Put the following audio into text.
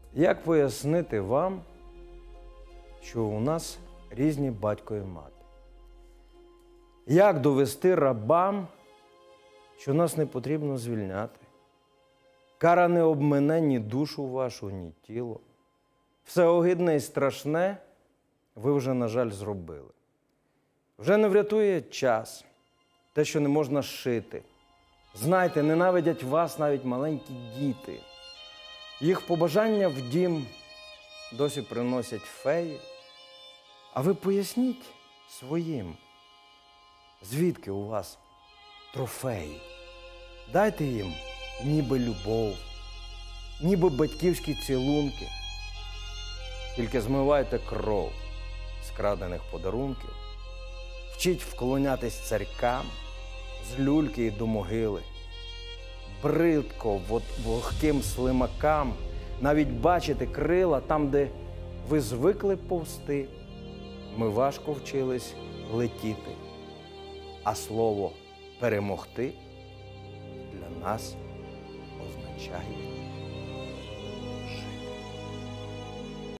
Як пояснити вам, що у нас різні батько і мати? Як довести рабам, що нас не потрібно звільняти? Кара не обмине ні душу вашу, ні тіло. Все огидне і страшне ви вже, на жаль, зробили. Вже не врятує час, те, що не можна шити. Знайте, ненавидять вас навіть маленькі діти. Їх побажання в дім досі приносять феї. А ви поясніть своїм, звідки у вас трофеї? Дайте їм ніби любов, ніби батьківські цілунки. Тільки змивайте кров з крадених подарунків. Вчіть вклонятись царькам з люльки і до могили. Бридко вогким слимакам навіть бачити крила там, де ви звикли повсти. Ми важко вчились летіти, а слово «перемогти» для нас означає